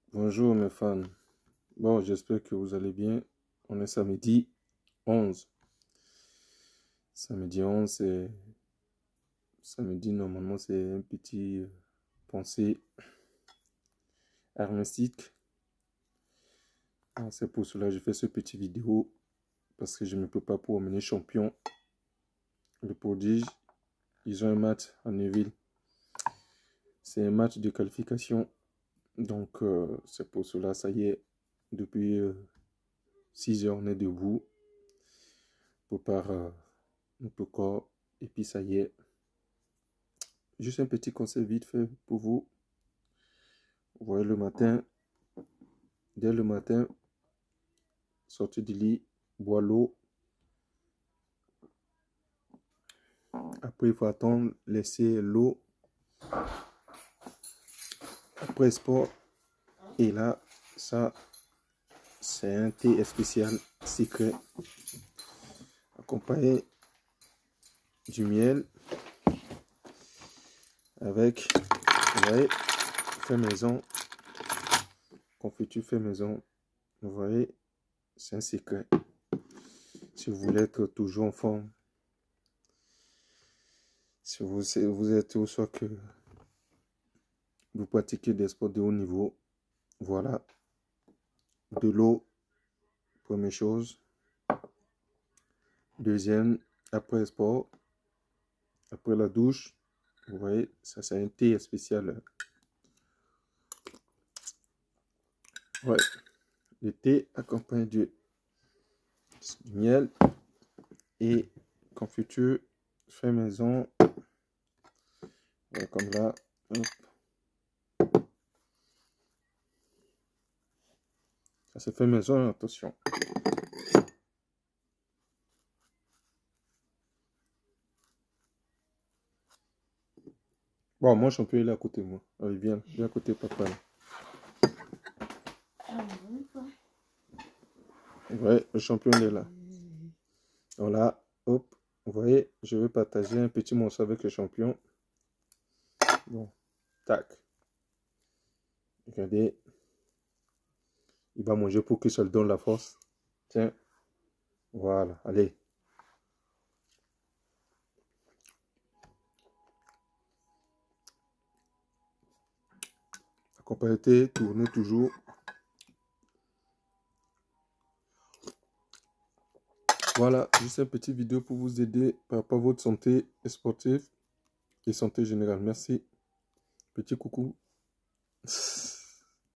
Bonjour mes fans. Bon, j'espère que vous allez bien. On est samedi 11. Samedi 11, c'est... Samedi, normalement, c'est un petit pensée arnistique. C'est pour cela que je fais ce petit vidéo. Parce que je ne me prépare pour emmener champion. Le prodige, ils ont un match à Neuville. C'est un match de qualification. Donc, c'est pour cela, ça y est, depuis 6 heures, on est debout. On prépare notre corps. Et puis, ça y est. Juste un petit conseil vite fait pour vous. Vous voyez le matin, dès le matin, sortez du lit, boire l'eau. Après, il faut attendre, laisser l'eau. Après sport. Et là, ça, c'est un thé spécial secret. Accompagné du miel. Avec, vous voyez, fait maison. Confiture fait maison. Vous voyez, c'est un secret. Si vous voulez être toujours en forme. Si vous êtes au soit que vous pratiquez des sports de haut niveau, voilà, de l'eau, première chose. Deuxième, après le sport, après la douche, vous voyez, ça c'est un thé spécial. Ouais, le thé accompagné du miel et confiture fait maison. Ouais, comme là, hop. Ça se fait maison, attention. Bon, moi, champion, il est à côté de moi. Allez, viens à côté, papa. Ouais, le champion, il est là. Voilà, hop. Vous voyez, je vais partager un petit morceau avec le champion. Bon, tac. Regardez. Il va manger pour que ça lui donne la force. Tiens. Voilà, allez. Accompagné, tournez toujours. Voilà, juste une petite vidéo pour vous aider par rapport à votre santé sportive et santé générale. Merci. Petit coucou.